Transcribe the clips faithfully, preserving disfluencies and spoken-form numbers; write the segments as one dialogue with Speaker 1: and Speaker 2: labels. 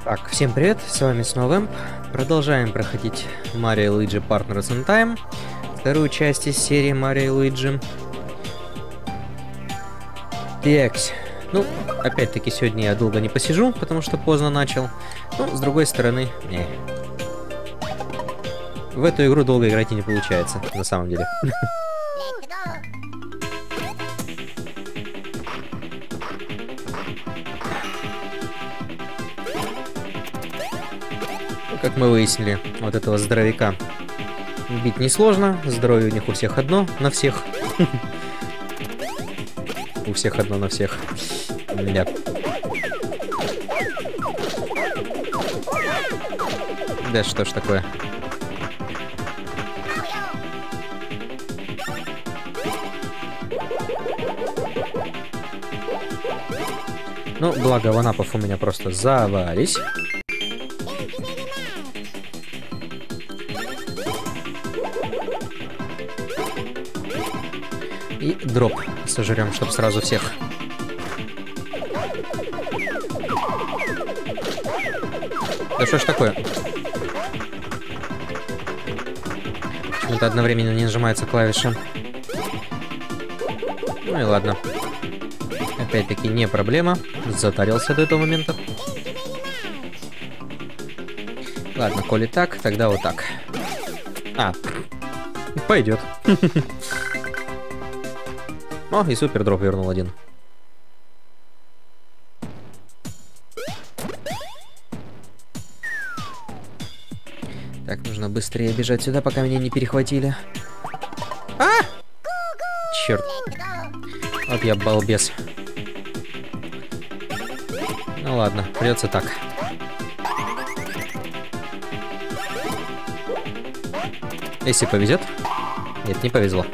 Speaker 1: Так, всем привет, с вами снова Эмп. Продолжаем проходить Mario и Luigi Partners in Time, вторую часть из серии Mario и Luigi. Текс. Ну, опять-таки сегодня я долго не посижу, потому что поздно начал. Ну, с другой стороны, не. В эту игру долго играть и не получается, на самом деле. Как мы выяснили, вот этого здоровяка бить несложно. Здоровье у них у всех одно на всех. У всех одно на всех. Ля. Да что ж такое. Ну, благо ванапов у меня просто завались. И дроп сожрем, чтобы сразу всех. Да что ж такое? Почему-то одновременно не нажимается клавиша. Ну и ладно. Опять-таки не проблема. Затарился до этого момента. Ладно, коли так, тогда вот так. А, пойдет. О, и супер дроп вернул один. Так, нужно быстрее бежать сюда, пока меня не перехватили. А! Черт. Вот я балбес. Ну ладно, придется так. Если повезет. Нет, не повезло.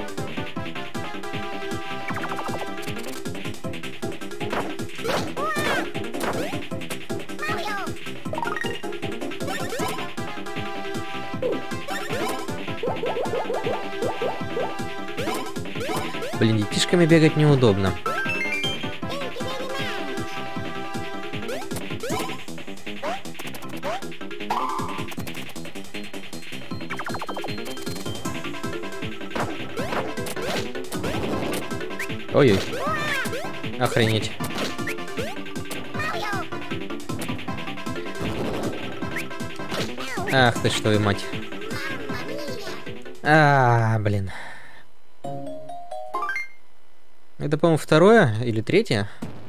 Speaker 1: Блин, детишками бегать неудобно. Ой-ой. Охренеть. Ах ты что, и мать. А, блин. Это, по-моему, второе или третье?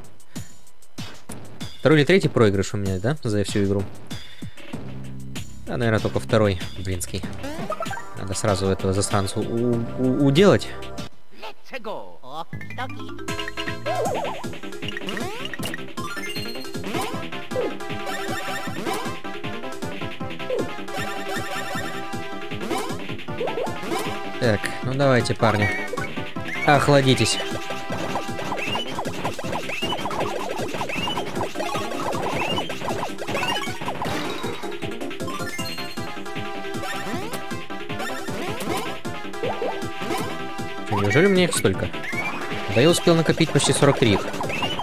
Speaker 1: Второй или третий проигрыш у меня, да? За всю игру. А, наверное, только второй, блинский. Надо сразу этого засранцу у-у- уделать. Так, ну давайте, парни. Охладитесь. Что, неужели у меня их столько? Да я успел накопить почти сорок три их.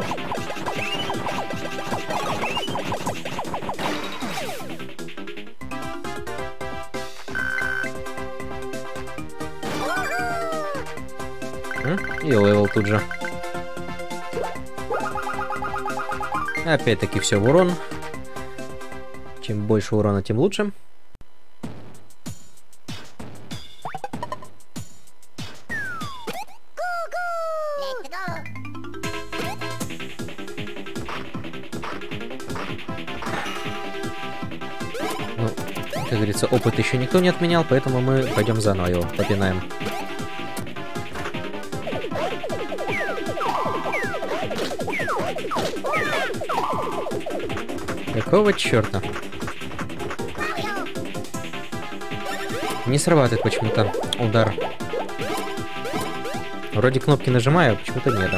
Speaker 1: И левел тут же. Опять-таки все в урон. Чем больше урона, тем лучше. Ну, как говорится, опыт еще никто не отменял, поэтому мы пойдем заново его попинаем. Какого черта? Не срабатывает почему-то удар. Вроде кнопки нажимаю, а почему-то нет.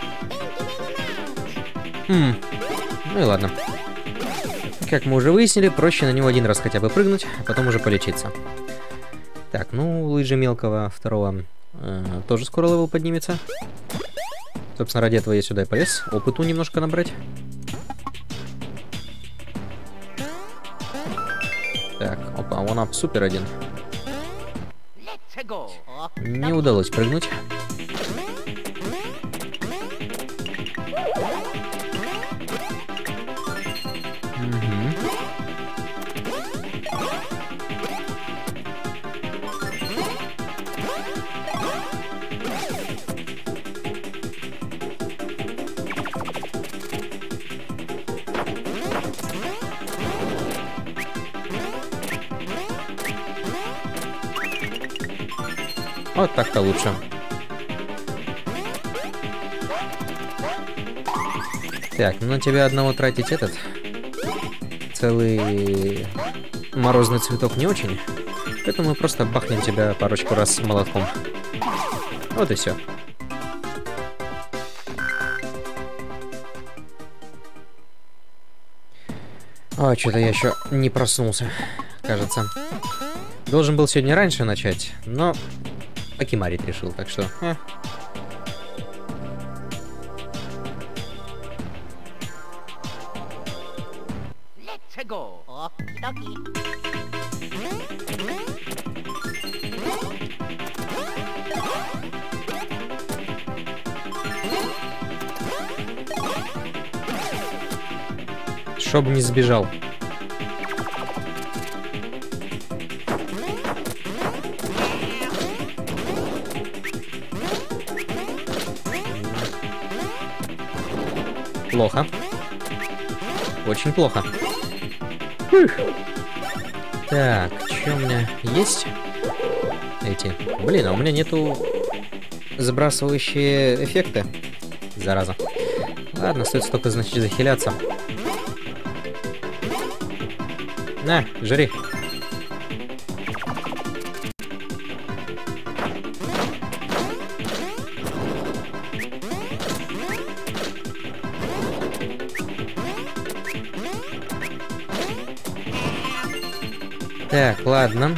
Speaker 1: Хм. Ну и ладно. Как мы уже выяснили, проще на него один раз хотя бы прыгнуть, а потом уже полечиться. Так, ну, Луиджи мелкого второго э, тоже скоро левел поднимется. Собственно, ради этого я сюда и полез. Опыту немножко набрать. Опа, one-up супер один. Не удалось прыгнуть. Вот так-то лучше. Так, ну на тебя одного тратить этот целый морозный цветок не очень. Поэтому мы просто бахнем тебя парочку раз молотком. Вот и все. О, что-то я еще не проснулся, кажется. Должен был сегодня раньше начать, но покемарить решил, так что... Э. Чтоб не сбежал. Плохо. Очень плохо. Фух. Так, что у меня есть? Эти. Блин, а у меня нету сбрасывающие эффекты. Зараза. Ладно, стоит только, значит, захиляться. На, жри. Так, ладно.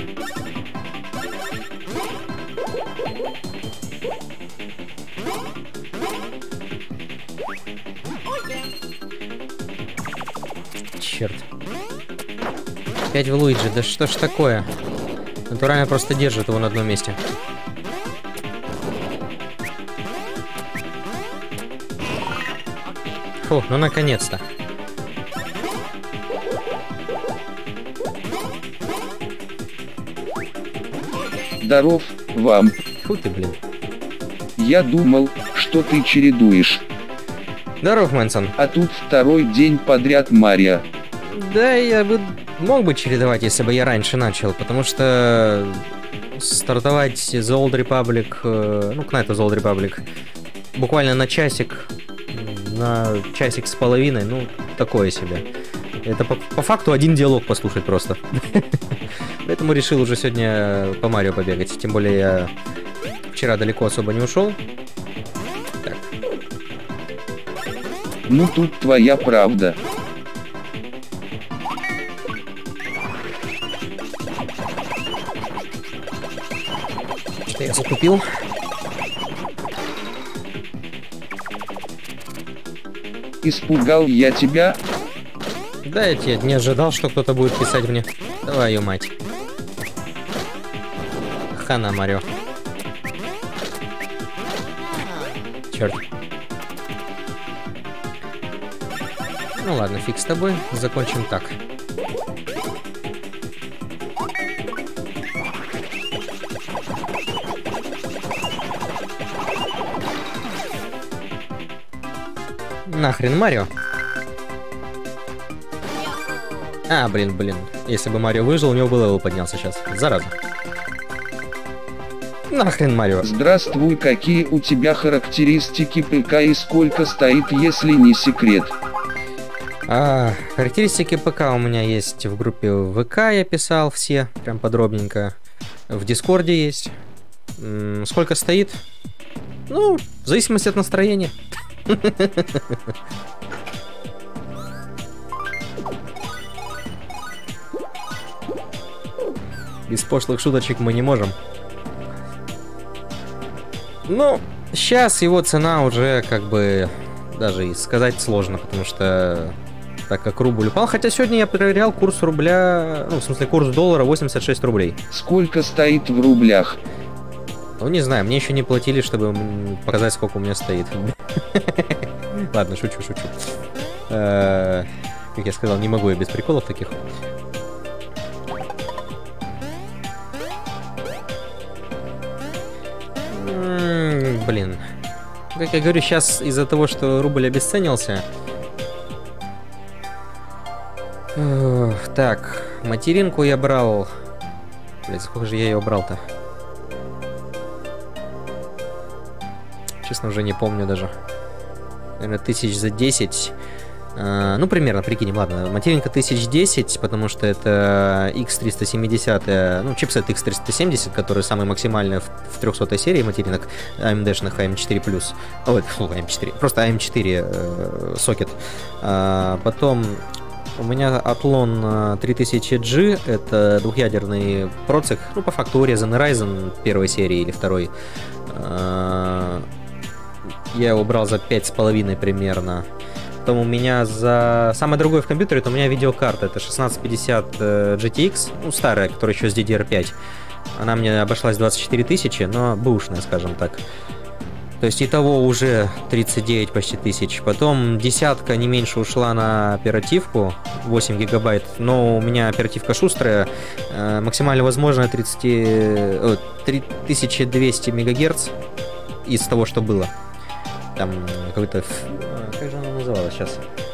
Speaker 1: Черт. Опять в Луиджи, да что ж такое? Натурально просто держит его на одном месте. Фу, ну наконец-то.
Speaker 2: Здоров вам.
Speaker 1: Фу ты, блин.
Speaker 2: Я думал, что ты чередуешь.
Speaker 1: Здоров, Мэнсон.
Speaker 2: А тут второй день подряд Мария.
Speaker 1: Да, я бы мог бы чередовать, если бы я раньше начал, потому что стартовать The Old Republic, ну, Knight of the Old Republic, буквально на часик, на часик с половиной, ну, такое себе. Это по, по факту один диалог послушать просто. Поэтому решил уже сегодня по Марио побегать. Тем более я вчера далеко особо не ушел. Так.
Speaker 2: Ну тут твоя правда.
Speaker 1: Что я закупил?
Speaker 2: Испугал я тебя?
Speaker 1: Да, я тебе не ожидал, что кто-то будет писать мне. Твою мать. Хана, Марио. Черт. Ну ладно, фиг с тобой. Закончим так. Нахрен Марио. А, блин, блин. Если бы Марио выжил, у него бы левел поднялся сейчас. Зараза. Нахрен Марио.
Speaker 2: Здравствуй, какие у тебя характеристики ПК и сколько стоит, если не секрет?
Speaker 1: А, характеристики ПК у меня есть в группе ВК, я писал все, прям подробненько. В Дискорде есть. М-м, сколько стоит? Ну, в зависимости от настроения. Без пошлых шуточек мы не можем. Ну, сейчас его цена уже как бы даже и сказать сложно, потому что Так как рубль упал. Хотя сегодня я проверял курс рубля, ну, в смысле, курс доллара восемьдесят шесть рублей.
Speaker 2: Сколько стоит в рублях?
Speaker 1: Ну, не знаю, мне еще не платили, чтобы показать, сколько у меня стоит. Ладно, шучу, шучу. Как я сказал, не могу я без приколов таких. Блин. Как я говорю, сейчас из-за того, что рубль обесценился... Так, материнку я брал... Блин, сколько же я ее брал-то? Честно, уже не помню даже. Наверное, тысяч за десять. А, ну, примерно, прикинем, ладно. Материнка тысяч десять, потому что это икс триста семьдесят, ну, чипсет икс триста семьдесят, который самый максимальный в, в трехсотой серии материнок эй эм ди-шных эй эм четыре плюс. Ой, фу, эй эм четыре. Просто эй эм четыре э, сокет. А, потом у меня Athlon три тысячи джи, это двухъядерный процессор, ну, по факту урезанный Ryzen первой серии или второй. А, я его брал за пять с половиной примерно. Потом у меня за... Самое другое в компьютере, это у меня видеокарта. Это шестнадцать пятьдесят джи ти экс, ну, старая, которая еще с ди ди ар пять. Она мне обошлась двадцать четыре тысячи, но бэушная, скажем так. То есть итого уже тридцать девять почти тысяч. Потом десятка не меньше ушла на оперативку, восемь гигабайт. Но у меня оперативка шустрая, э, максимально возможно тридцать, э, три тысячи двести мегагерц из того, что было. Там какой-то... Как же она называлась сейчас?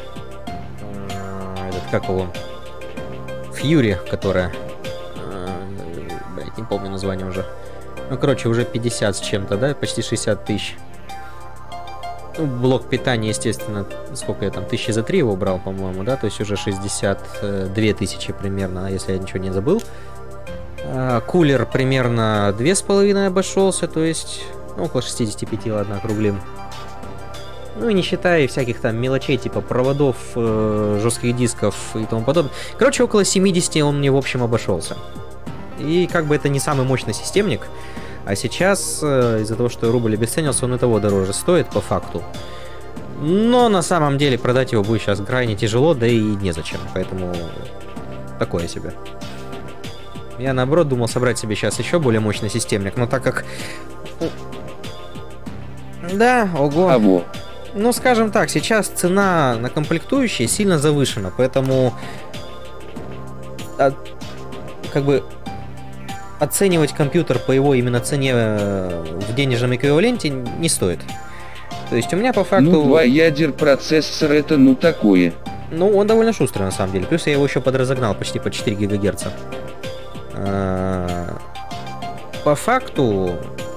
Speaker 1: Этот, как его? Fury, которая... Блять, не помню название уже. Ну, короче, уже пятьдесят с чем-то, да? Почти шестьдесят тысяч. Ну, блок питания, естественно, сколько я там? Тысячи за три его брал, по-моему, да? То есть уже шестьдесят две тысячи примерно, если я ничего не забыл. А, кулер примерно две с половиной обошелся, то есть... Ну, около шестьдесят пять, ладно, округлим. Ну и не считая всяких там мелочей, типа проводов, э, жестких дисков и тому подобное. Короче, около семидесяти он мне в общем обошелся. И как бы это не самый мощный системник. А сейчас, э, из-за того, что рубль обесценился, он и того дороже стоит по факту. Но на самом деле продать его будет сейчас крайне тяжело, да и незачем. Поэтому такое себе. Я наоборот думал собрать себе сейчас еще более мощный системник. Но так как... Да, ого.
Speaker 2: А во.
Speaker 1: Ну, скажем так, сейчас цена на комплектующие сильно завышена, поэтому от, как бы оценивать компьютер по его именно цене в денежном эквиваленте не стоит. То есть у меня по факту...
Speaker 2: Ну, два ядер процессор это ну такое.
Speaker 1: Ну, он довольно шустрый на самом деле. Плюс я его еще подразогнал почти по четыре гигагерца. По факту...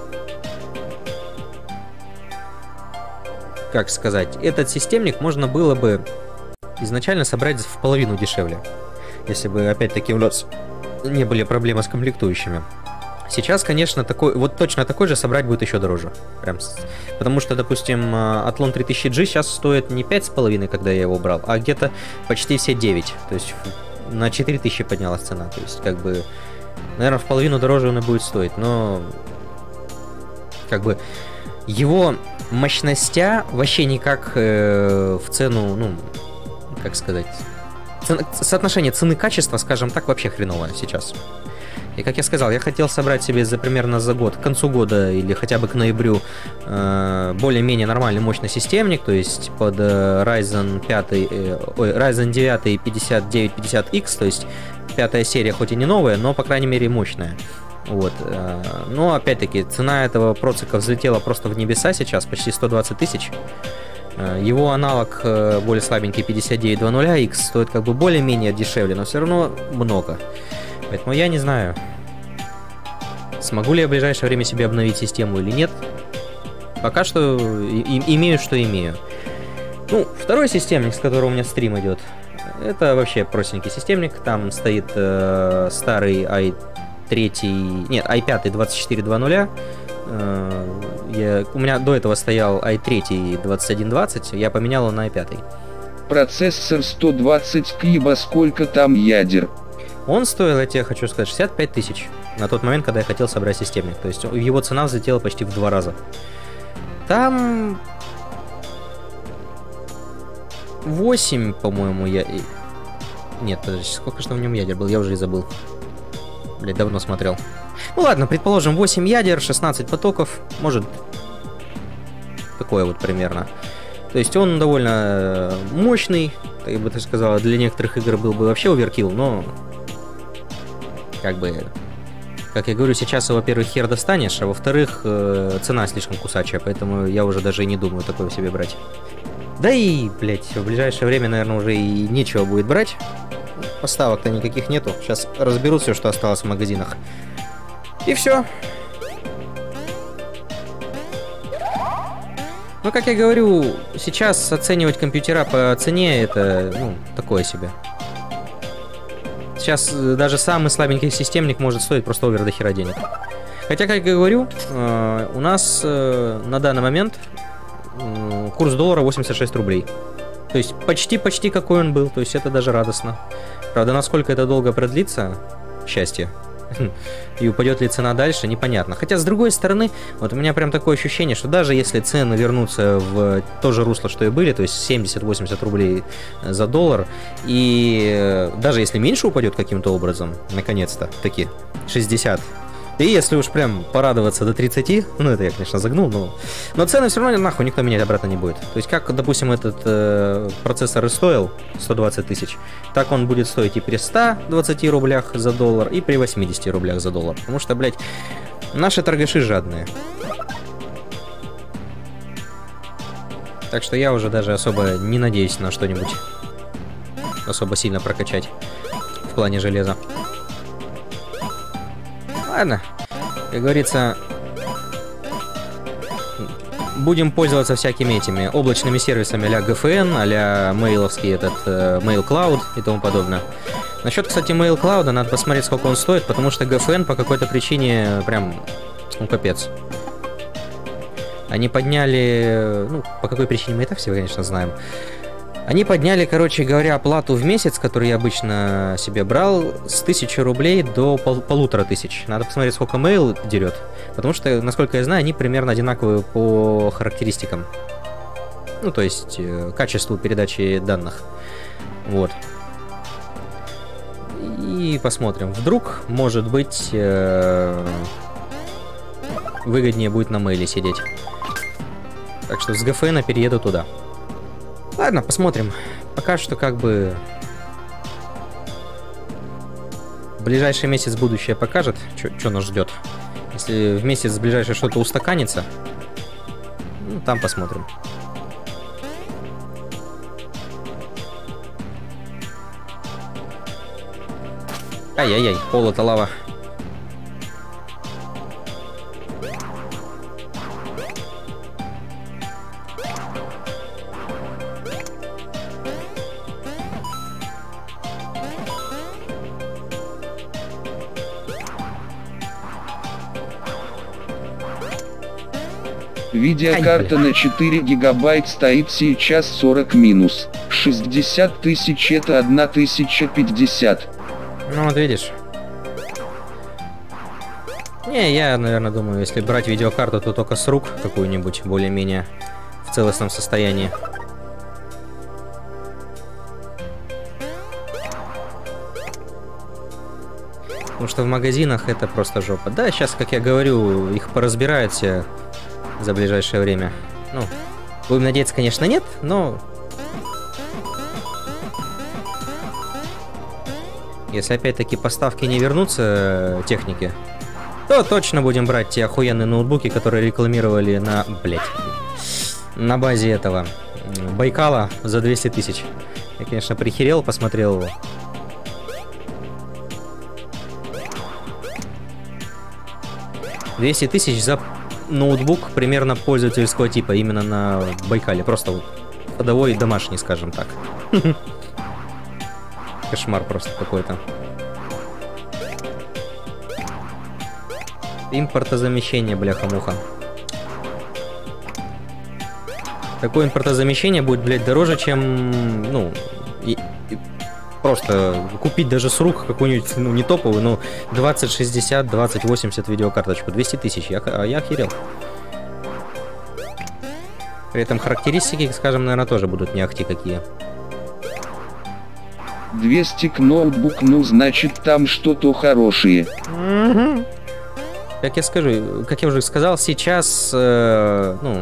Speaker 1: Как сказать, этот системник можно было бы изначально собрать в половину дешевле, если бы, опять-таки, у нас не были проблемы с комплектующими. Сейчас, конечно, такой, вот точно такой же собрать будет еще дороже. Прям, потому что, допустим, Athlon три тысячи джи сейчас стоит не пять с половиной, когда я его брал, а где-то почти все девять. То есть на четыре тысячи поднялась цена. То есть, как бы, наверное, в половину дороже он и будет стоить, но как бы его мощностя вообще никак э, в цену, ну, как сказать, цена, соотношение цены-качества, скажем так, вообще хреновое сейчас. И как я сказал, я хотел собрать себе за примерно за год, к концу года или хотя бы к ноябрю э, более-менее нормальный мощный системник, то есть под э, Ryzen пять, э, ой, Ryzen девять пятьдесят девять пятьдесят икс, то есть пятая серия хоть и не новая, но по крайней мере мощная. Вот. Но опять-таки цена этого процессора взлетела просто в небеса сейчас, почти сто двадцать тысяч. Его аналог более слабенький пятьдесят девять двадцать икс стоит как бы более-менее дешевле, но все равно много. Поэтому я не знаю, смогу ли я в ближайшее время себе обновить систему или нет. Пока что и, имею, что имею. Ну, второй системник, с которого у меня стрим идет, это вообще простенький системник. Там стоит э, старый ай третий, нет, ай пять двадцать четыре двадцать. Я, у меня до этого стоял ай три двадцать один двадцать, я поменял его на ай пять.
Speaker 2: Процессор сто двадцать киба, сколько там ядер?
Speaker 1: Он стоил, я тебе хочу сказать, шестьдесят пять тысяч на тот момент, когда я хотел собрать системник. То есть его цена взлетела почти в два раза. Там... восемь, по-моему, я... Нет, подожди, сколько же в нем ядер был, я уже и забыл. Блять, давно смотрел. Ну ладно, предположим, восемь ядер, шестнадцать потоков, может... Такое вот примерно. То есть он довольно мощный, так бы ты сказала, для некоторых игр был бы вообще оверкилл, но... Как бы... Как я говорю, сейчас, во-первых, хер достанешь, а во-вторых, э, цена слишком кусачая, поэтому я уже даже и не думаю такое себе брать. Да и, блять, в ближайшее время, наверное, уже и нечего будет брать. Поставок-то никаких нету. Сейчас разберут все, что осталось в магазинах. И все. Ну, как я говорю, сейчас оценивать компьютера по цене, это, ну, такое себе. Сейчас даже самый слабенький системник может стоить просто овер до хера денег. Хотя, как я говорю, э, у нас э, на данный момент э, курс доллара восемьдесят шесть рублей. То есть почти-почти какой он был. То есть это даже радостно. Правда, насколько это долго продлится, счастье, и упадет ли цена дальше, непонятно. Хотя, с другой стороны, вот у меня прям такое ощущение, что даже если цены вернутся в то же русло, что и были, то есть семьдесят-восемьдесят рублей за доллар, и даже если меньше упадет каким-то образом, наконец-то, таки, шестьдесят, и если уж прям порадоваться до тридцати, ну это я, конечно, загнул, но, но цены все равно нахуй никто менять обратно не будет. То есть как, допустим, этот э, процессор и стоил сто двадцать тысяч, так он будет стоить и при ста двадцати рублях за доллар, и при восьмидесяти рублях за доллар. Потому что, блядь, наши торгаши жадные. Так что я уже даже особо не надеюсь на что-нибудь особо сильно прокачать в плане железа. Ладно, как говорится, будем пользоваться всякими этими облачными сервисами а-ля джи эф эн, а-ля мейловский этот э, MailCloud и тому подобное. Насчет, кстати, MailCloud, надо посмотреть, сколько он стоит, потому что джи эф эн по какой-то причине прям, ну, капец. Они подняли, ну, по какой причине мы и так все, конечно, знаем. Они подняли, короче говоря, оплату в месяц, которую я обычно себе брал, с тысячи рублей до пол полутора тысяч. Надо посмотреть, сколько Mail дерет. Потому что, насколько я знаю, они примерно одинаковые по характеристикам. Ну, то есть, э, качеству передачи данных. Вот. И посмотрим. Вдруг, может быть, э, выгоднее будет на Mail сидеть. Так что с джи эф эн перееду туда. Ладно, посмотрим. Пока что как бы ближайший месяц будущее покажет, что нас ждет. Если в месяц ближайшее что-то устаканится, ну, там посмотрим. Ай-яй-яй, пол это лава.
Speaker 2: Видеокарта на четыре гигабайт стоит сейчас сорок минус. шестьдесят тысяч это тысяча пятьдесят.
Speaker 1: Ну вот видишь. Не, я, наверное, думаю, если брать видеокарту, то только с рук какую-нибудь, более-менее в целостном состоянии. Потому что в магазинах это просто жопа. Да, сейчас, как я говорю, их поразбирают все за ближайшее время. Ну, будем надеяться, конечно, нет, но... Если опять-таки поставки не вернутся техники, то точно будем брать те охуенные ноутбуки, которые рекламировали на... Блять. На базе этого Байкала за двести тысяч. Я, конечно, прихерел, посмотрел его. двести тысяч за ноутбук примерно пользовательского типа, именно на Байкале. Просто вот ходовой домашний, скажем так. Кошмар просто какой-то. Импортозамещение, бляха-муха. Такое импортозамещение будет, блядь, дороже, чем, ну, и, и просто купить даже с рук какую-нибудь, ну, не топовую, но двадцать шестьдесят, двадцать восемьдесят видеокарточку. двести тысяч, я, а я охерел. При этом характеристики, скажем, наверное, тоже будут не ахти какие.
Speaker 2: двести к ноутбук, ну значит там что-то хорошее.
Speaker 1: Угу. Как я скажу, как я уже сказал, сейчас, э, ну,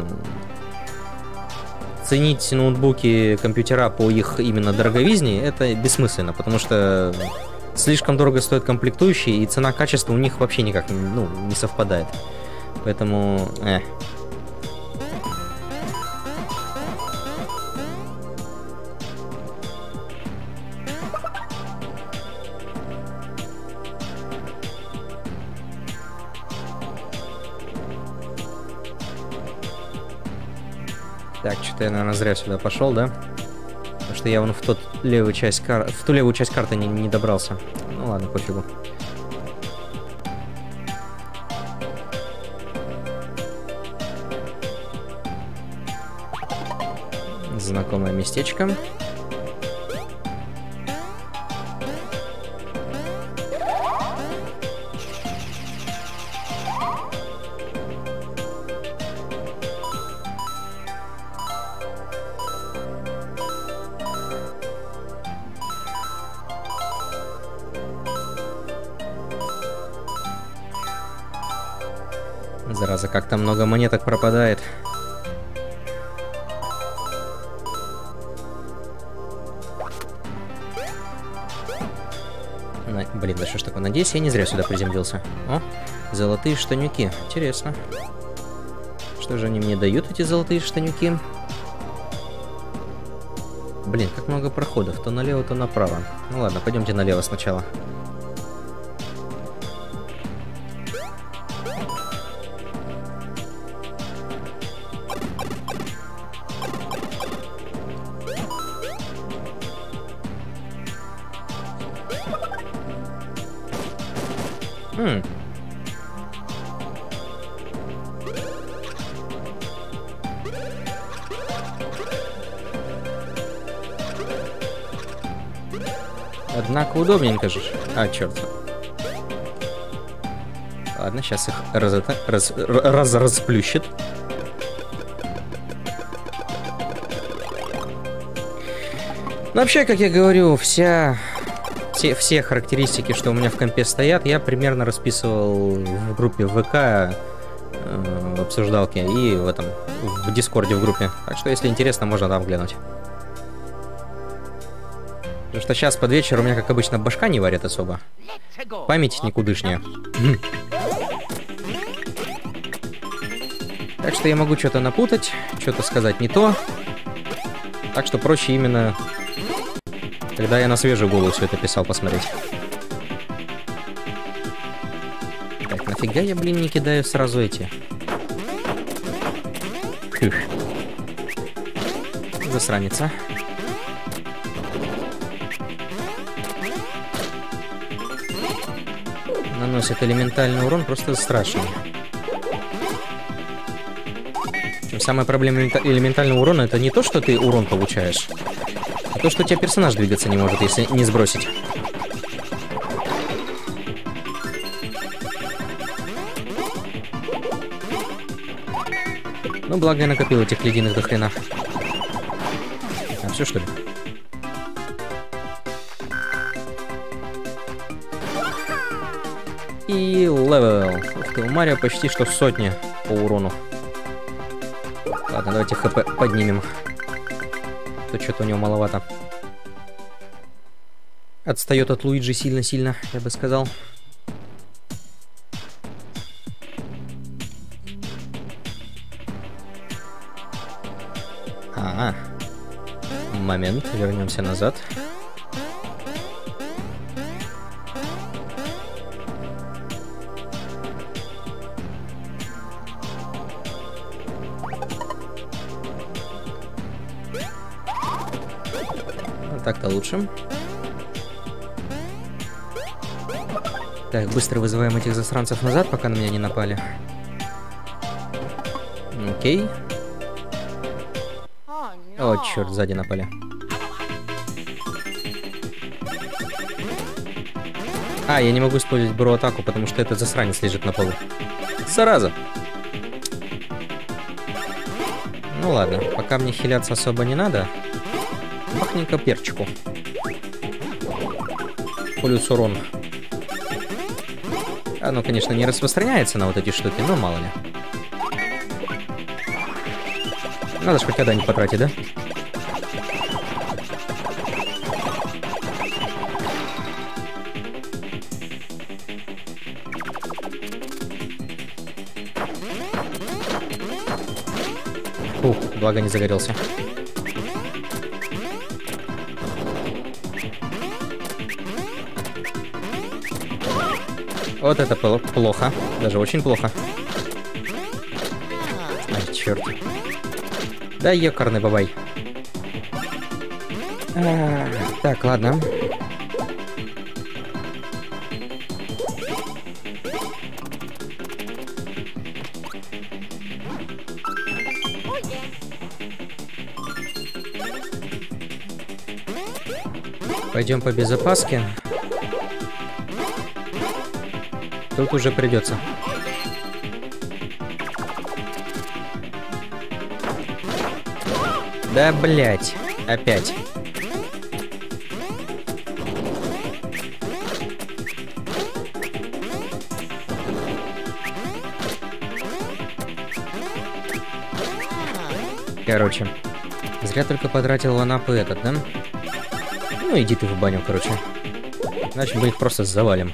Speaker 1: ценить ноутбуки, компьютера по их именно дороговизне, это бессмысленно, потому что слишком дорого стоят комплектующие, и цена-качество у них вообще никак, ну, не совпадает. Поэтому, э. Так, что-то я, наверное, зря сюда пошел, да? Потому что я вон в, тот левую часть кар... в ту левую часть карты не, не добрался. Ну ладно, пофигу. Знакомое местечко. Зараза, как там много монеток пропадает. На... Блин, да что ж такое? Надеюсь, я не зря сюда приземлился. О, золотые штанюки. Интересно. Что же они мне дают, эти золотые штанюки? Блин, как много проходов. То налево, то направо. Ну ладно, пойдемте налево сначала. Хм. Однако удобненько же. А, черт. Ладно, сейчас их раз, это, раз, раз расплющит. Но вообще, как я говорю, вся... Все, все характеристики, что у меня в компе стоят, я примерно расписывал в группе в ВК, э, в обсуждалке и в этом, в Дискорде в группе. Так что, если интересно, можно там глянуть. Потому что сейчас под вечер у меня, как обычно, башка не варит особо. Память никудышняя. Так что я могу что-то напутать, что-то сказать не то. Так что проще именно... Когда я на свежую голову все это писал, посмотреть. Так, нафига я, блин, не кидаю сразу эти? Фух. Засранница. Наносит элементальный урон, просто страшный. Причем самая проблема элементального урона — это не то, что ты урон получаешь, а то, что у тебя персонаж двигаться не может, если не сбросить. Ну, благо я накопил этих ледяных до хрена. А, все что ли? И левел. Ух ты, у Марио почти что сотня по урону. Ладно, давайте хп поднимем. То что-то у него маловато. Отстает от Луиджи сильно-сильно, я бы сказал. А, момент, вернемся назад. Так-то лучше. Так, быстро вызываем этих засранцев назад, пока на меня не напали. Окей. О, черт, сзади напали. А, я не могу использовать бро-атаку, потому что этот засранец лежит на полу. Зараза! Ну ладно, пока мне хиляться особо не надо. Махненько перчику. плюс урон. Оно, конечно, не распространяется на вот эти штуки, но мало ли. Надо же хоть когда-нибудь потратить, да? Фух, благо не загорелся. Вот это плохо. Даже очень плохо. Ай, черт. Да ёкарный бабай. А, так, ладно. Пойдем по безопаске. Тут уже придется. Да, блять, опять. Короче, зря только потратил ванапы этот, да? Ну иди ты в баню, короче. Иначе мы их просто завалим.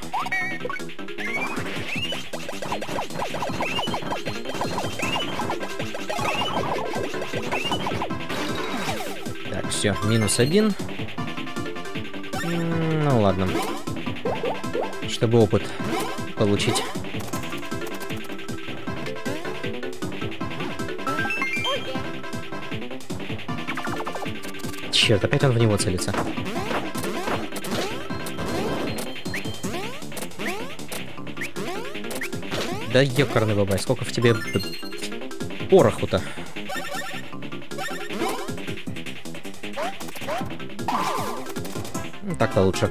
Speaker 1: Так, все, минус один. Ну ладно. Чтобы опыт получить. Черт, опять он в него целится. Да ёкарный бабай, сколько в тебе пороху-то? Ну, так-то лучше.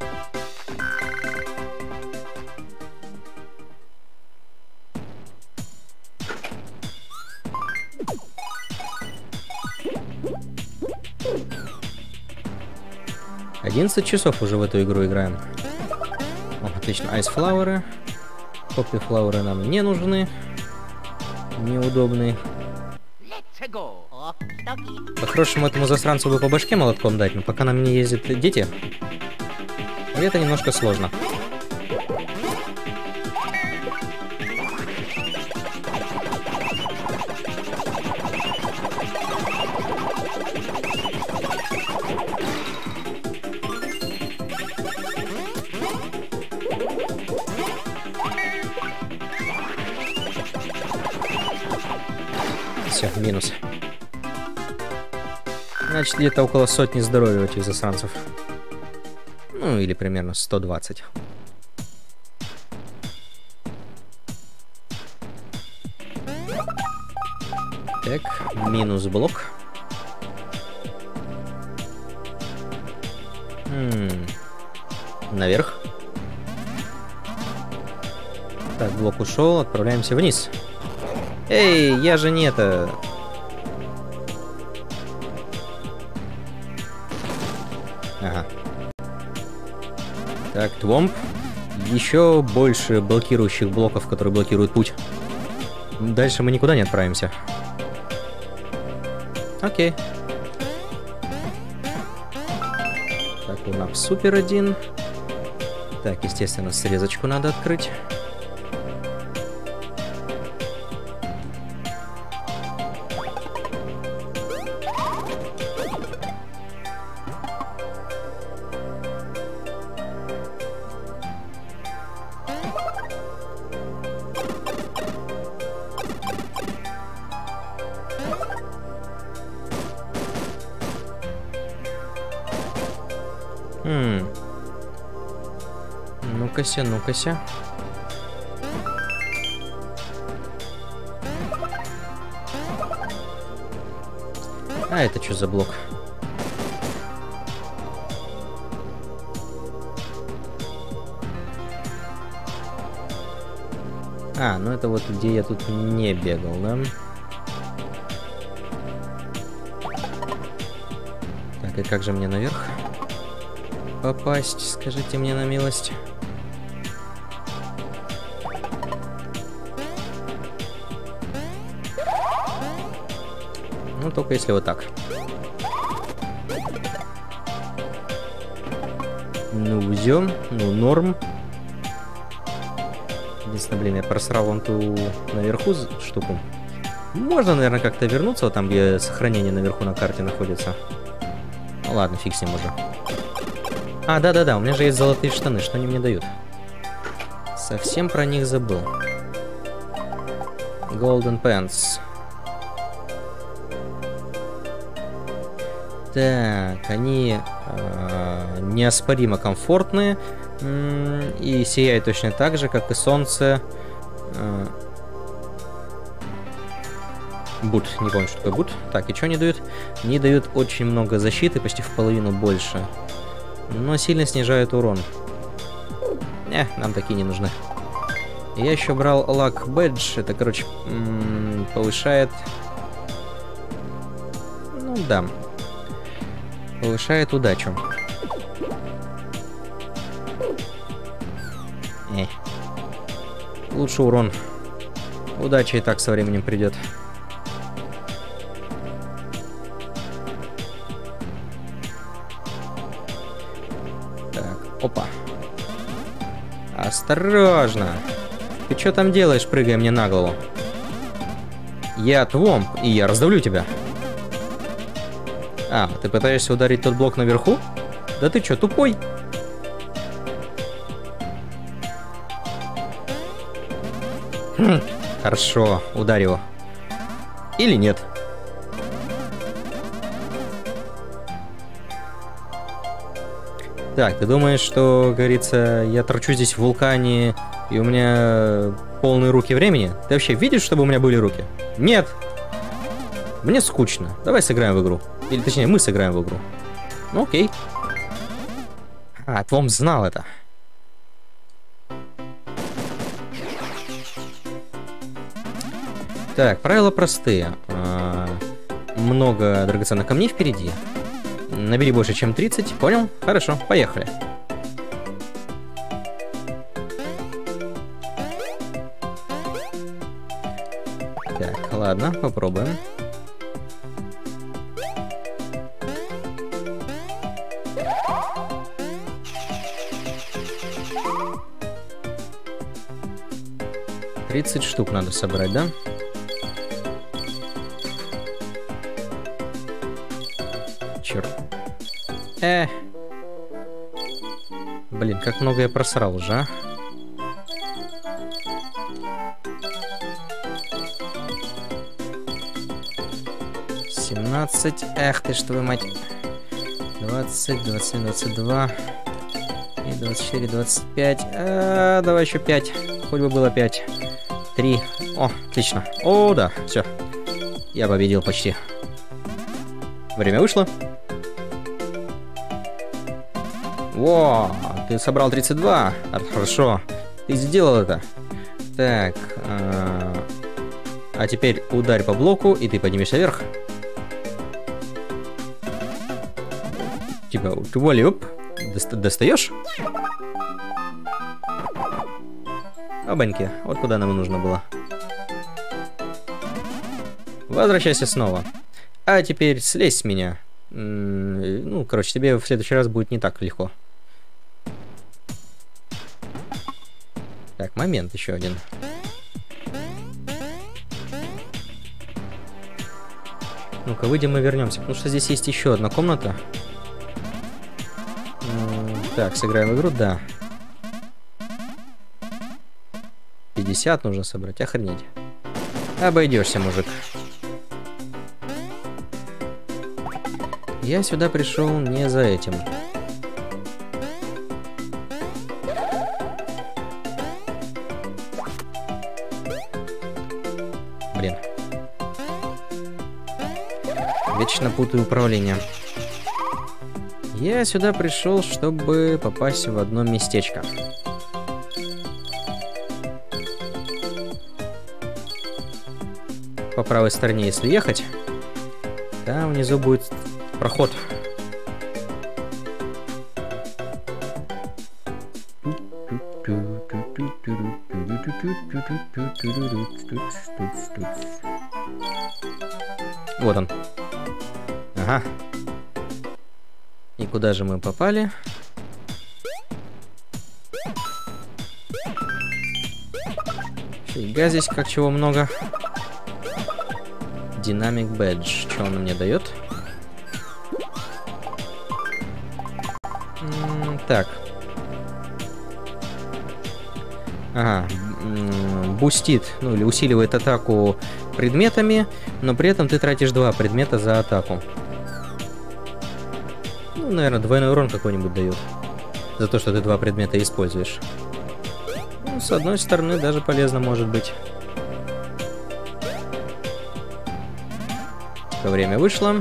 Speaker 1: одиннадцать часов уже в эту игру играем. О, отлично, айсфлауэры. Поппи-флауэры нам не нужны. Неудобные. По-хорошему этому засранцу бы по башке молотком дать, но пока на мне ездят дети, это немножко сложно. Все, минус. Значит, где-то около сотни здоровья у этих засранцев. Ну, или примерно сто двадцать. Так, минус блок. М-м, наверх. Так, блок ушел, отправляемся вниз. Эй, я же не это... Ага. Так, твомп. Еще больше блокирующих блоков, которые блокируют путь. Дальше мы никуда не отправимся. Окей. Так, у нас супер один. Так, естественно, срезочку надо открыть. Хм. Ну-кася, ну-кася. А это что за блок? А, ну это вот где я тут не бегал, да? Так, и как же мне наверх попасть? Скажите мне на милость. Ну, только если вот так. Ну, идем. Ну, норм. Единственное, блин, я просрал вон ту наверху штуку. Можно, наверное, как-то вернуться, вот там, где сохранение наверху на карте находится. Ну, ладно, фиг с ним уже. А, да-да-да, у меня же есть золотые штаны, что они мне дают? Совсем про них забыл. Golden Pants. Так, они э, неоспоримо комфортные и сияют точно так же, как и солнце. Э, Бут, не помню, что такое бут. Так, и что они дают? Они дают очень много защиты, почти в половину больше. Но сильно снижают урон. Не, нам такие не нужны. Я еще брал Luck Badge. Это, короче, повышает... Ну да. Повышает удачу. Эх. Лучше урон. Удача и так со временем придет. Так, опа. Осторожно. Ты что там делаешь, прыгая мне на голову? Я Твомп, и я раздавлю тебя. А, ты пытаешься ударить тот блок наверху? Да ты чё, тупой? Хм, хорошо, ударь его. Или нет? Так, ты думаешь, что, говорится, я торчу здесь в вулкане, и у меня полные руки времени? Ты вообще видишь, чтобы у меня были руки? Нет! Мне скучно. Давай сыграем в игру. Или, точнее, мы сыграем в игру. Ну, окей. А, Твом знал это. Так, правила простые. А, много драгоценных камней впереди. Набери больше, чем тридцать. Понял? Хорошо, поехали. Так, ладно, попробуем. тридцать штук надо собрать, да? Черт. Э. Блин, как много я просрал уже, а? семнадцать. Эх ты ж твою мать. двадцать, двадцать семь, двадцать два. И двадцать четыре, двадцать пять. А, давай еще пять. Хоть бы было пять. три. О, отлично. О, да, все. Я победил почти. Время вышло. Во, ты собрал тридцать два. Хорошо. Ты сделал это. Так. А, а теперь ударь по блоку, и ты поднимешься вверх. Типа, ты оп. Достаешь? Обаньки, вот куда нам и нужно было. Возвращайся снова. А теперь слезь с меня. Ну, короче, тебе в следующий раз будет не так легко. Так, момент еще один. Ну-ка, выйдем и вернемся, потому что здесь есть еще одна комната. Так, сыграем в игру, да. пятьдесят нужно собрать, охренеть. Обойдешься, мужик. Я сюда пришел не за этим. Блин. Вечно путаю управление. Я сюда пришел, чтобы попасть в одно местечко. По правой стороне, если ехать, там внизу будет проход. Вот он. Ага. И куда же мы попали? Фига здесь как чего много. Динамик бэдж. Что он мне дает? М-м, так. Ага. М-м, бустит, ну или усиливает атаку предметами, но при этом ты тратишь два предмета за атаку. Ну, наверное, двойной урон какой-нибудь дают. За то, что ты два предмета используешь. Ну, с одной стороны, даже полезно может быть. Время вышло.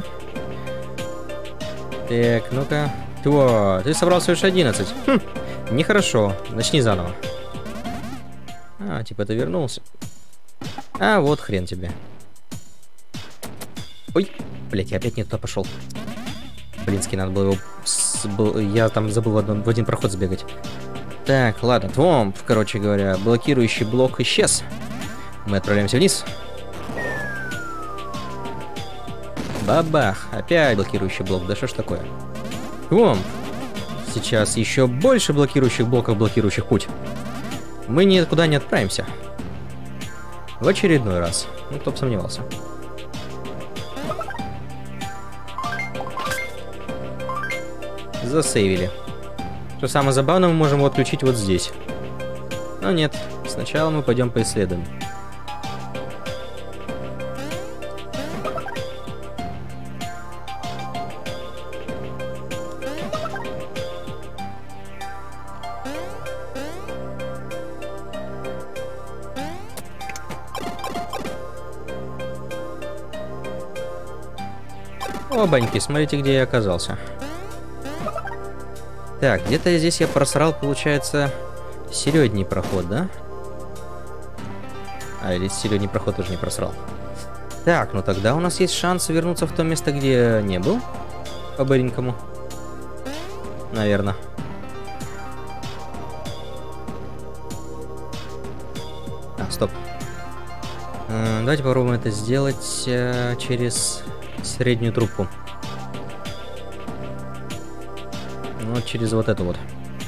Speaker 1: Так, ну-ка. О, ты собрал всего лишь одиннадцать. Хм, нехорошо. Начни заново. А, типа ты вернулся. А, вот хрен тебе. Ой, блять, я опять не туда пошел. Блинский, надо было его... С... Я там забыл в, одном... в один проход сбегать. Так, ладно, твомп, короче говоря, блокирующий блок исчез. Мы отправляемся вниз. Бабах, опять блокирующий блок, да что ж такое? Твомп. Сейчас еще больше блокирующих блоков, блокирующих путь. Мы никуда не отправимся. В очередной раз. Ну, кто бы сомневался. Засейвили. Что самое забавное, мы можем его отключить вот здесь. Но нет, сначала мы пойдем поисследуем. Опаньки, смотрите, где я оказался. Так, где-то здесь я просрал, получается, середний проход, да? А, или середний проход тоже не просрал. Так, ну тогда у нас есть шанс вернуться в то место, где не был. По-быренькому. Наверное. А, стоп. Э, давайте попробуем это сделать э, через среднюю трубку. Ну, через вот эту вот.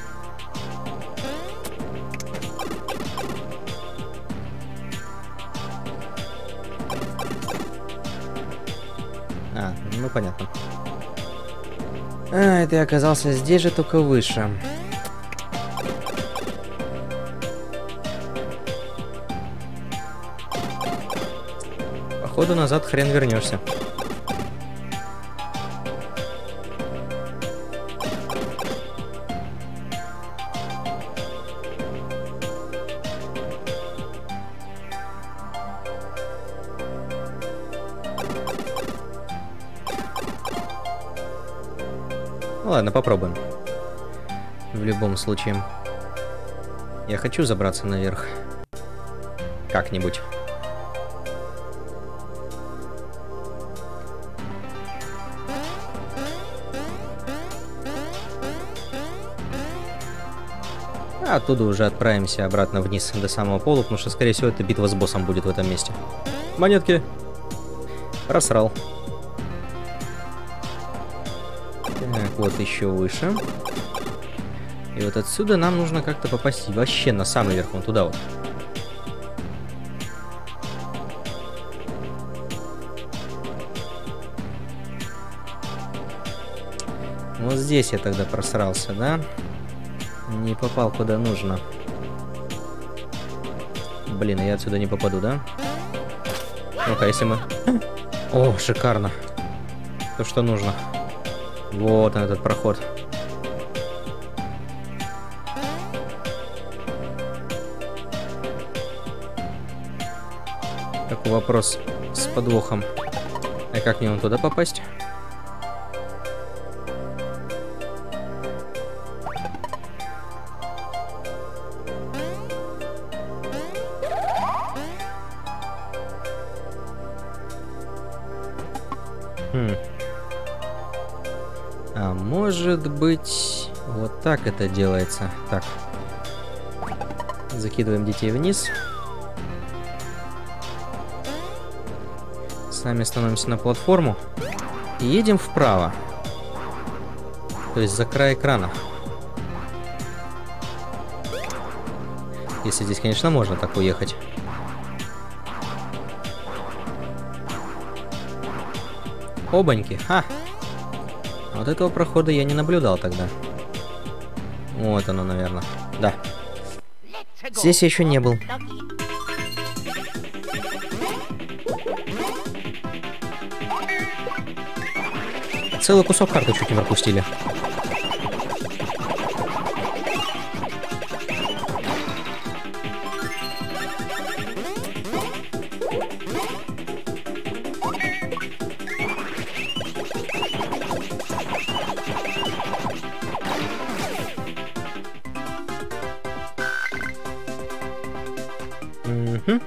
Speaker 1: А, ну понятно. А, это я оказался здесь же, только выше. Походу назад хрен вернешься. Ну ладно, попробуем. В любом случае. Я хочу забраться наверх. Как-нибудь. А оттуда уже отправимся обратно вниз до самого пола, потому что, скорее всего, это битва с боссом будет в этом месте. Монетки. Просрал. Так, вот еще выше. И вот отсюда нам нужно как-то попасть вообще на самый верх, вон туда вот. Вот здесь я тогда просрался, да? Не попал куда нужно. Блин, а я отсюда не попаду, да? Ну-ка, если мы... О, шикарно. То, что нужно. Вот он, этот проход. Такой вопрос с подвохом. А как мне вон туда попасть? Хм. А может быть, вот так это делается. Так. Закидываем детей вниз. Сами становимся на платформу. И едем вправо. То есть за край экрана. Если здесь, конечно, можно так уехать. Обаньки. Ха! Вот этого прохода я не наблюдал тогда. Вот оно, наверное. Да. Здесь я еще не был. Целый кусок карты чуть не пропустили. Угу.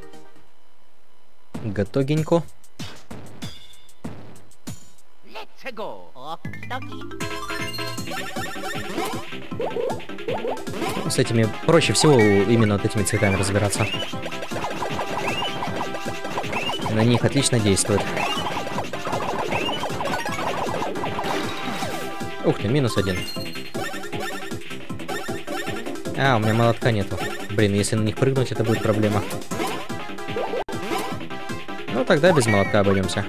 Speaker 1: Готовенько. С этими проще всего именно вот этими цветами разбираться. На них отлично действует. Ух ты, минус один. А, у меня молотка нету. Блин, если на них прыгнуть, это будет проблема. Ну, тогда без молотка обойдемся.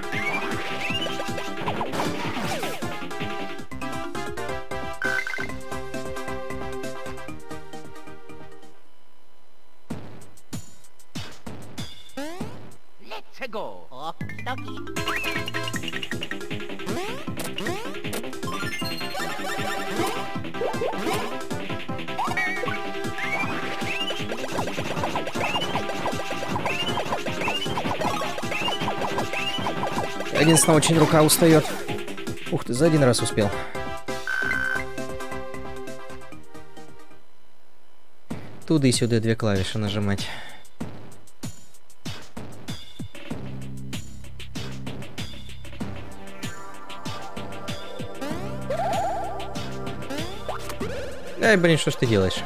Speaker 1: Единственное, очень рука устает. Ух ты, за один раз успел. Туда и сюда две клавиши нажимать. Ай, блин, что ж ты делаешь?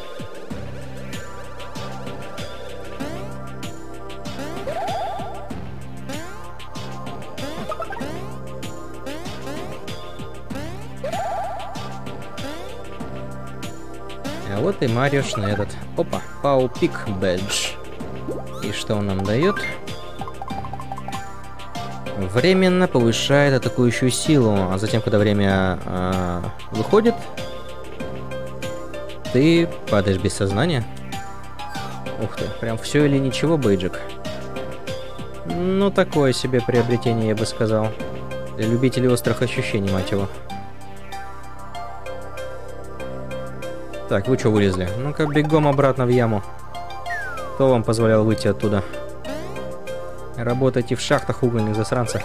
Speaker 1: А вот и Мариош на этот. Опа, Пау Пик Бэдж. И что он нам дает? Временно повышает атакующую силу, а затем, когда время э, выходит, ты падаешь без сознания. Ух ты, прям все или ничего, бейджик. Ну, такое себе приобретение, я бы сказал. Для любителей острых ощущений, мать его. Так, вы что вылезли? Ну-ка, бегом обратно в яму. Кто вам позволял выйти оттуда? Работайте в шахтах угольных, засранцев.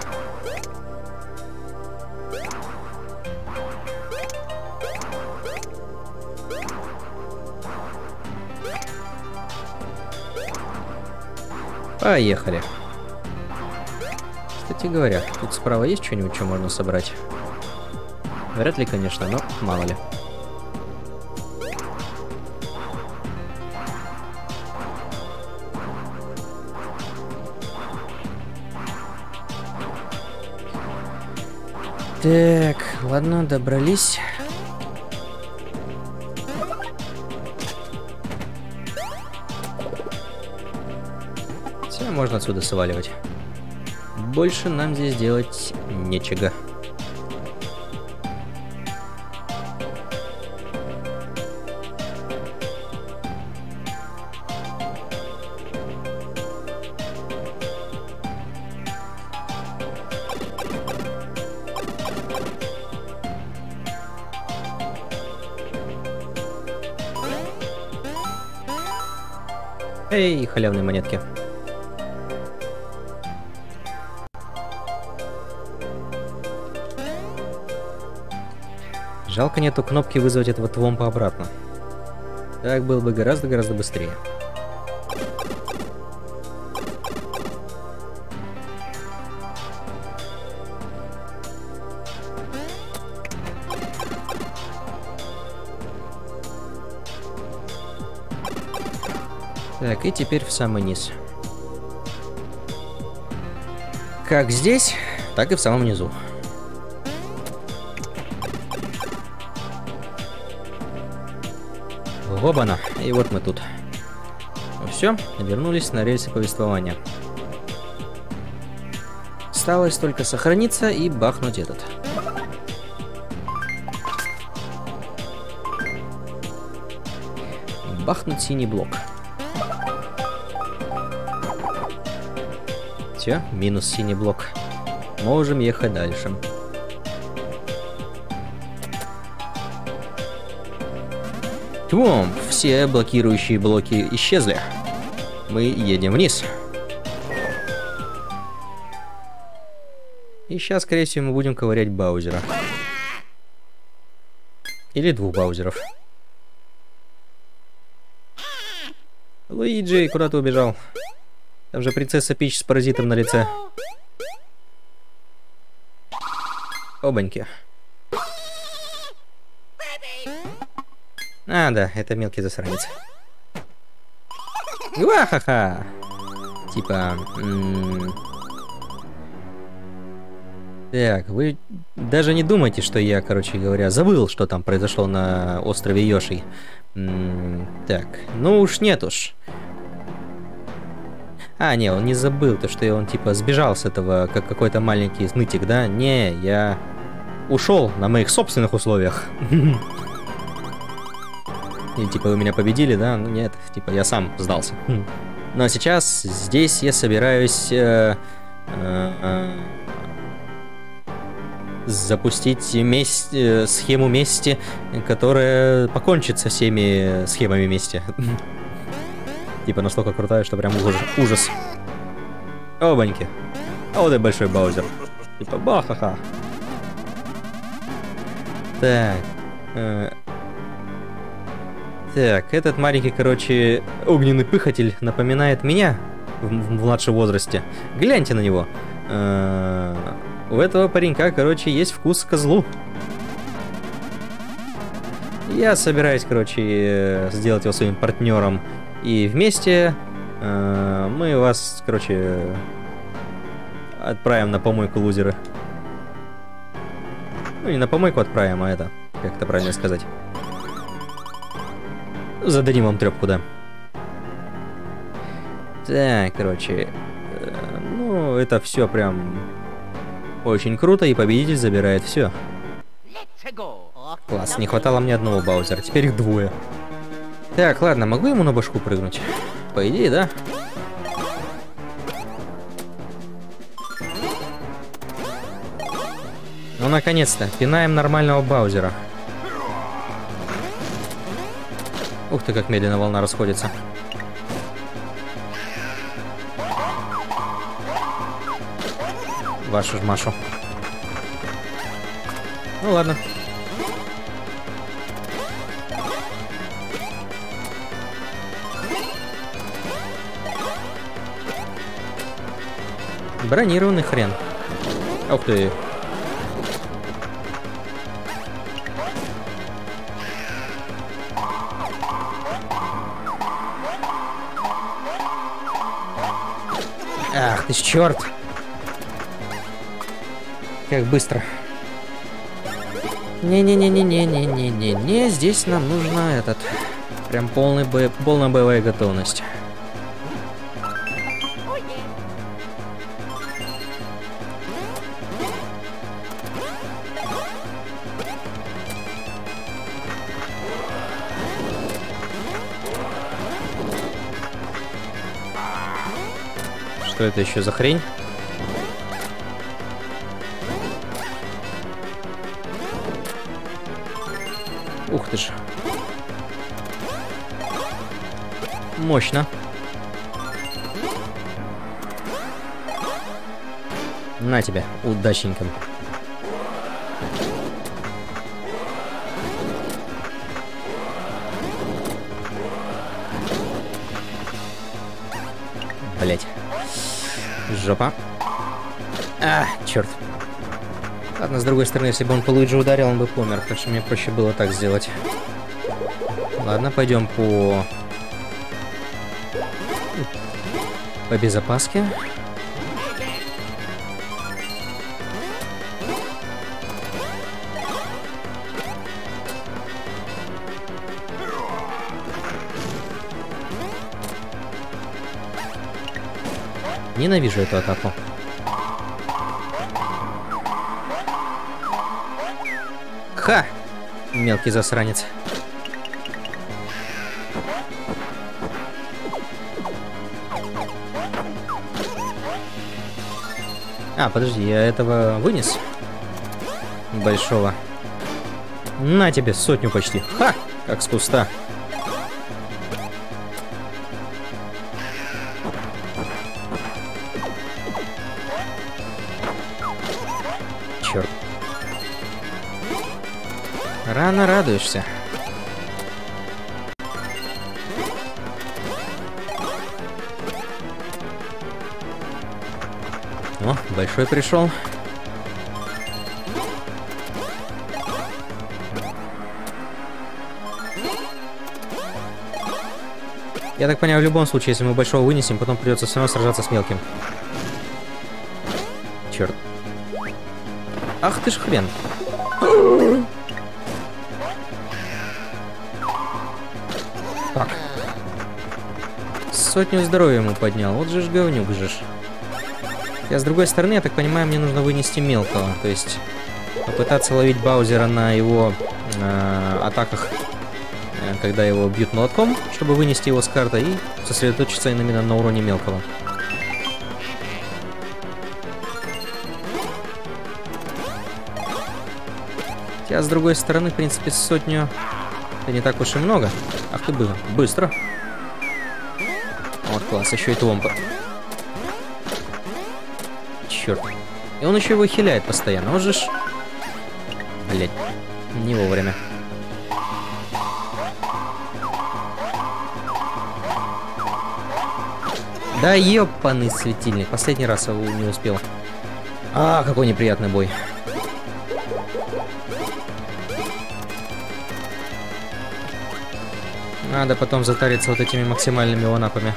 Speaker 1: Поехали. Кстати говоря, тут справа есть что-нибудь, что можно собрать? Вряд ли, конечно, но мало ли. Так, ладно, добрались. Все, можно отсюда сваливать. Больше нам здесь делать нечего. Эй, халявные монетки. Жалко, нету кнопки вызвать этого твомпа обратно. Так было бы гораздо-гораздо быстрее. Так, и теперь в самый низ. Как здесь, так и в самом низу. Оба-на, и вот мы тут. Ну все, вернулись на рельсы повествования. Осталось только сохраниться и бахнуть этот. Бахнуть синий блок. Все, минус синий блок. Можем ехать дальше. Твом, все блокирующие блоки исчезли. Мы едем вниз. И сейчас, скорее всего, мы будем ковырять Баузера. Или двух Баузеров. Луиджи, куда ты убежал? Там же принцесса Пич с паразитом на лице. Обаньки. А, да, это мелкий засранец. Уахаха! Типа... Так, вы даже не думайте, что я, короче говоря, забыл, что там произошло на острове Йоши. Так, ну уж нет уж. А, не, он не забыл, то что он типа сбежал с этого, как какой-то маленький нытик, да? Не, я ушел на моих собственных условиях. И типа вы меня победили, да? Ну нет, типа я сам сдался. Но сейчас здесь я собираюсь э, э, э, запустить месть, э, схему мести, которая покончит со всеми схемами мести. Типа настолько крутая, что прям ужас. ужас. Обаньки. А вот и большой Баузер. Типа бахаха. Так. Э, так, этот маленький, короче, огненный пыхатель напоминает меня в, в младшем возрасте. Гляньте на него. Э, у этого паренька, короче, есть вкус к козлу. Я собираюсь, короче, сделать его своим партнером. И вместе э, мы вас, короче, отправим на помойку, лузеры. Ну, не на помойку отправим, а это, как это правильно сказать. Зададим вам трёпку, да. Так, короче, э, ну, это все прям очень круто, и победитель забирает все. Класс, не хватало мне одного Баузера, теперь их двое. Так, ладно, могу ему на башку прыгнуть? По идее, да. Ну, наконец-то, пинаем нормального Баузера. Ух ты, как медленно волна расходится. Вашу ж Машу. Ну, ладно. Бронированный хрен. Ух ты. Ах ты ж черт. Как быстро. Не-не-не-не-не-не-не-не-не. Здесь нам нужно этот. Прям полный бо... полная боевая готовность. Что это еще за хрень? Ух ты ж. Мощно. На тебя, удачненько. Блять. Жопа. А, черт. Ладно, с другой стороны, если бы он по Луиджи ударил, он бы помер. Так что мне проще было так сделать. Ладно, пойдем по По безопаске. Ненавижу эту атаку. Ха! Мелкий засранец. А, подожди, я этого вынес? Большого. На тебе, сотню почти. Ха! Как с куста. Черт. Рано радуешься. О, большой пришел. Я так понимаю, в любом случае, если мы большого вынесем, потом придется все равно сражаться с мелким. Черт. Ах ты ж хрен. Так. Сотню здоровья ему поднял. Вот же ж говнюк же ж. Я с другой стороны, я так понимаю, мне нужно вынести мелкого. То есть попытаться ловить Баузера на его э, атаках, э, когда его бьют молотком, чтобы вынести его с карты и сосредоточиться именно на уроне мелкого. Хотя, с другой стороны, в принципе, сотню это не так уж и много. Ах ты бы, быстро. Вот класс, еще и томпа. Черт. И он еще его хиляет постоянно. Он же ж... Блять. Не вовремя. Да ёпаный светильник. Последний раз я не успел. А, какой неприятный бой. Надо потом затариться вот этими максимальными ванапами.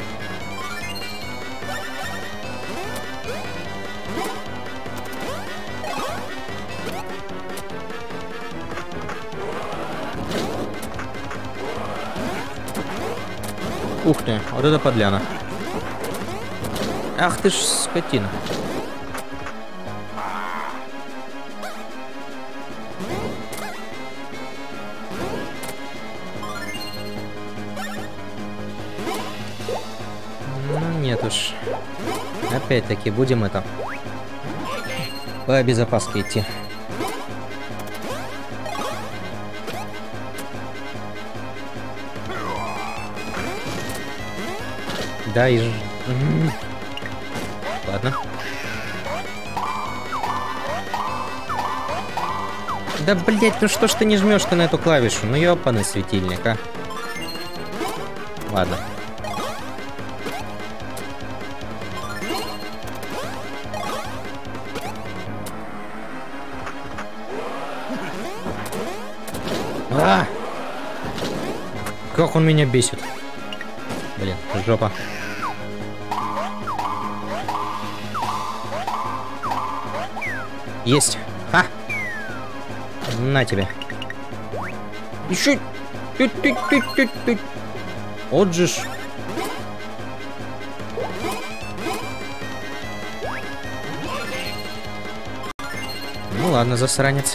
Speaker 1: Ух ты, вот это подляна. Ах ты ж скотина. Ну нет уж. Опять-таки будем это по безопаске идти. Да, и... Ладно. Да, блять, ну что ж ты не жмешь-то на эту клавишу? Ну ёпаный светильник, а. Ладно. А! Как он меня бесит. Блин, жопа. Есть. Ха! На тебе. Еще. Вот же ж. Ну ладно, засранец.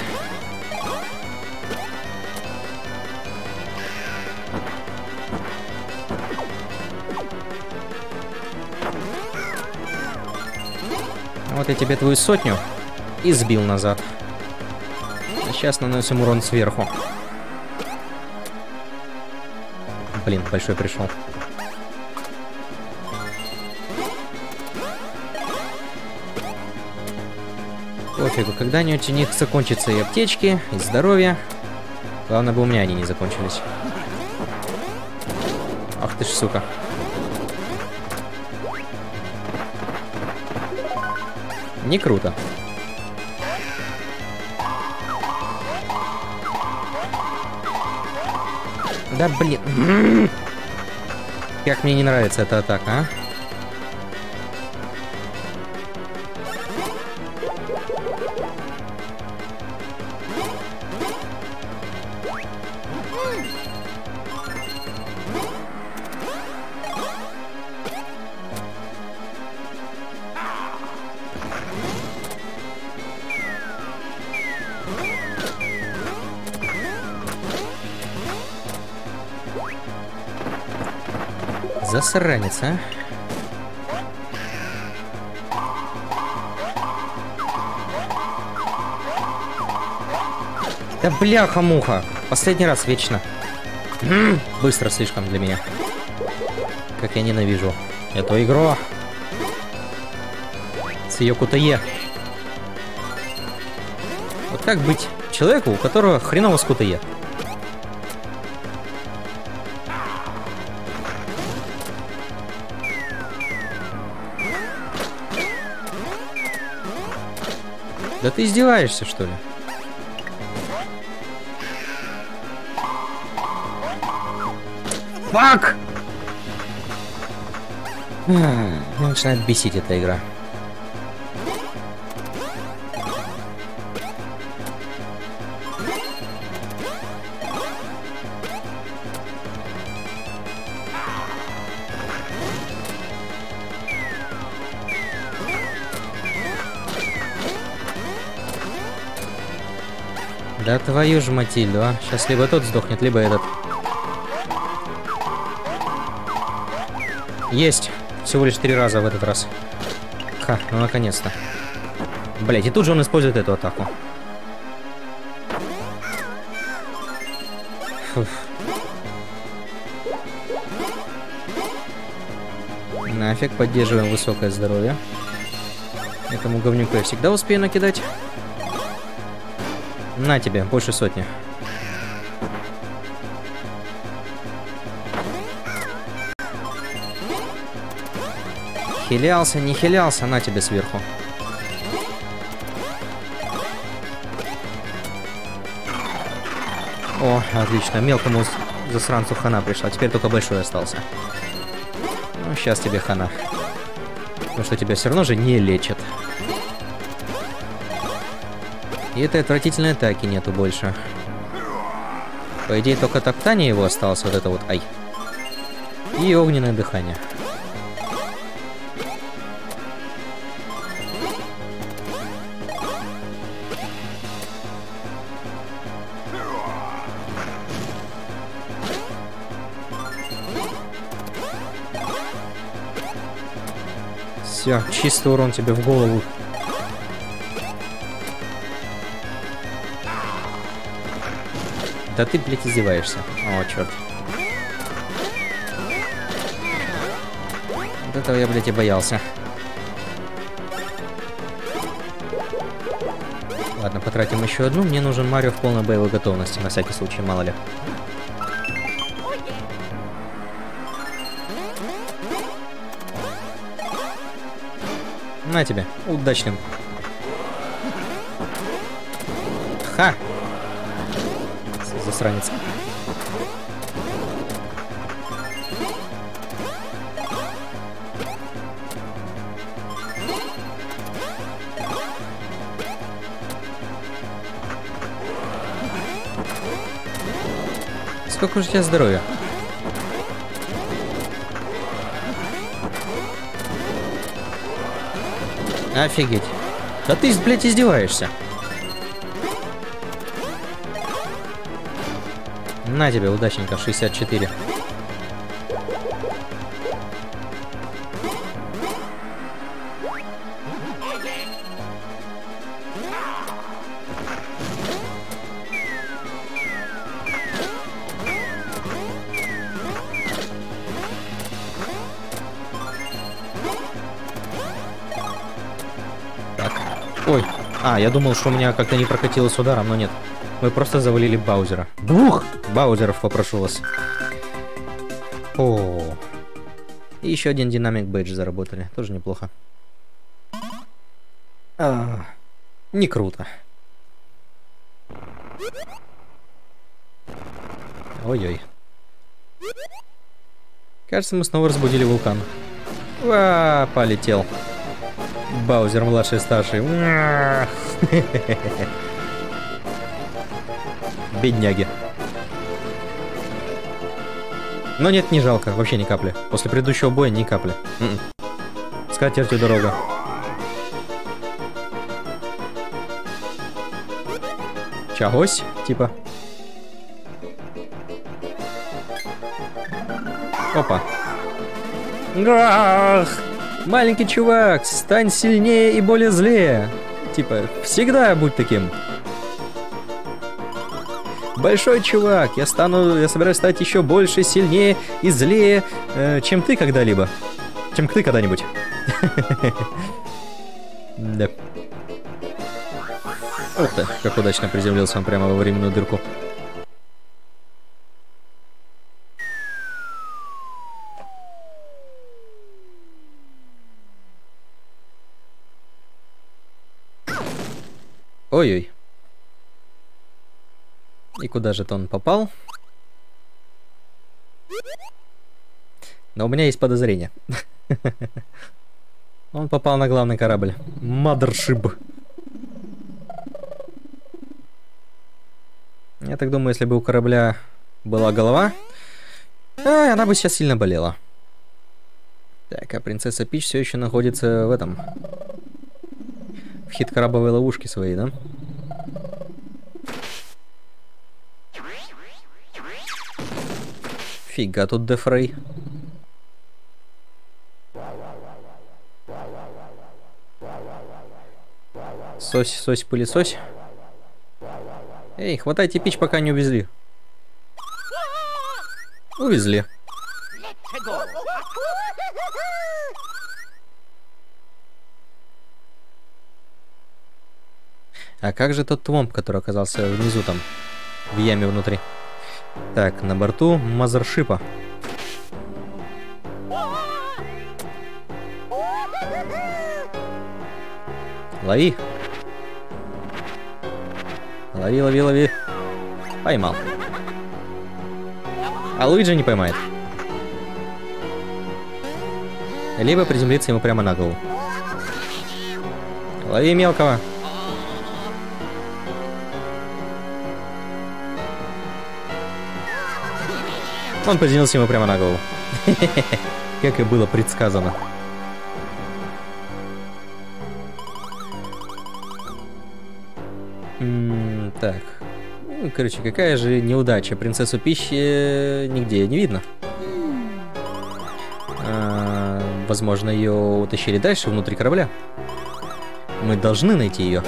Speaker 1: Вот я тебе твою сотню и сбил назад. А сейчас наносим урон сверху. Блин, большой пришел. Пофигу, когда-нибудь у них закончатся и аптечки, и здоровье. Главное бы у меня они не закончились. Ах ты ж, сука. Не круто. Да блин. Как мне не нравится эта атака, а? Засранец, а? Да бляха-муха! Последний раз вечно. М-м, быстро слишком для меня. Как я ненавижу эту игру. С ее кутае. Вот как быть человеку, у которого хреново с кутае? Да ты издеваешься, что ли? Фак! Меня начинает бесить эта игра. Да твою ж Матильду, а. Сейчас либо тот сдохнет, либо этот. Есть. Всего лишь три раза в этот раз. Ха, ну наконец-то. Блять, и тут же он использует эту атаку. Фуф. Нафиг, поддерживаем высокое здоровье. Этому говнюку я всегда успею накидать. На тебе, больше сотни. Хилялся, не хилялся, на тебе сверху. О, отлично, мелкому засранцу хана пришла. Теперь только большой остался. Ну, сейчас тебе хана. Потому что тебя все равно же не лечат. И этой отвратительной атаки нету больше. По идее, только топтание его осталось, вот это вот, ай. И огненное дыхание. Все, чистый урон тебе в голову. Да ты, блядь, издеваешься. О, черт. Вот этого я, блядь, и боялся. Ладно, потратим еще одну. Мне нужен Марио в полной боевой готовности, на всякий случай, мало ли. На тебе, удачным. Ха! Засранец. Сколько же у тебя здоровья? Офигеть. Да ты, блядь, издеваешься. На тебе, удачненько, шестьдесят четыре. Так. Ой. А, я думал, что у меня как-то не прокатило с ударом, но нет. Мы просто завалили Баузера. Двух Баузеров попрошу вас. О. И еще один динамик бейдж заработали. Тоже неплохо. А, не круто. Ой-ой. Кажется, мы снова разбудили вулкан. Ва, полетел. Баузер младший, старший. Бедняги. Но нет, не жалко, вообще ни капли. После предыдущего боя ни капли. М-м. С катертью дорога. Чагось, типа. Опа. Грах! Маленький чувак, стань сильнее и более злее. Типа, всегда будь таким. Большой чувак, я стану, я собираюсь стать еще больше, сильнее и злее, э, чем ты когда-либо. Чем ты когда-нибудь. Да. Ух ты, как удачно приземлился он прямо во временную дырку. Ой-ой. И куда же-то он попал? Но у меня есть подозрение. Он попал на главный корабль. Mothership. Я так думаю, если бы у корабля была голова, а, она бы сейчас сильно болела. Так, а принцесса Пич все еще находится в этом... В хит-крабовой ловушке своей, да? Фига тут Дефрей. Сось, сось, пылесось. Эй, хватайте Пич, пока не увезли. Увезли. А как же тот Твомп, который оказался внизу там, в яме внутри? Так, на борту Мазершипа. Лови. Лови, лови, лови. Поймал. А Луиджи не поймает. Либо приземлиться ему прямо на голову. Лови мелкого. Он приземлился ему прямо на голову. Как и было предсказано. М-м, так. Ну, короче, какая же неудача. Принцессу Пищи нигде не видно. А, возможно, ее утащили дальше, внутри корабля. Мы должны найти ее.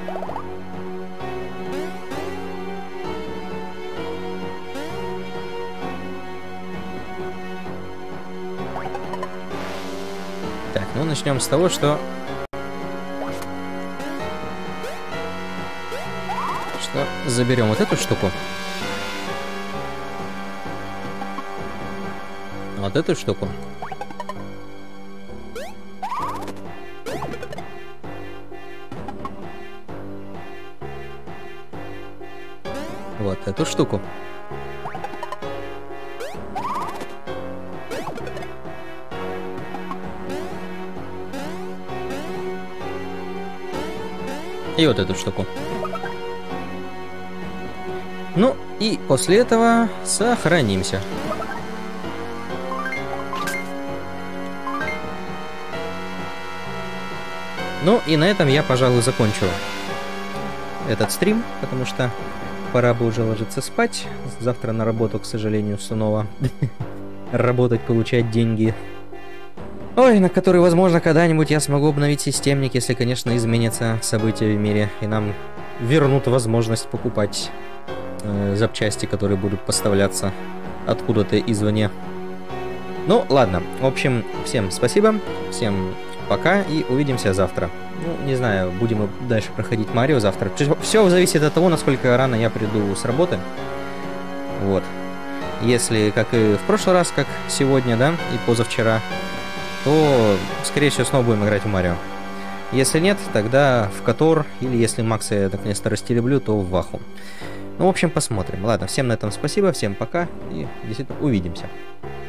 Speaker 1: Так, ну начнем с того, что... Что заберем вот эту штуку. Вот эту штуку. Вот эту штуку. И вот эту штуку. Ну, и после этого сохранимся. Ну, и на этом я, пожалуй, закончу этот стрим, потому что пора бы уже ложиться спать. Завтра на работу, к сожалению, снова работать, получать деньги. Ой, на который, возможно, когда-нибудь я смогу обновить системник, если, конечно, изменятся события в мире, и нам вернут возможность покупать э, запчасти, которые будут поставляться откуда-то извне. Ну, ладно. В общем, всем спасибо, всем пока, и увидимся завтра. Ну, не знаю, будем мы дальше проходить Марио завтра. Все зависит от того, насколько рано я приду с работы. Вот. Если, как и в прошлый раз, как сегодня, да, и позавчера, то, скорее всего, снова будем играть в Марио. Если нет, тогда в Котор, или если Макса я наконец-то растереблю, то в Ваху. Ну, в общем, посмотрим. Ладно, всем на этом спасибо, всем пока, и действительно увидимся.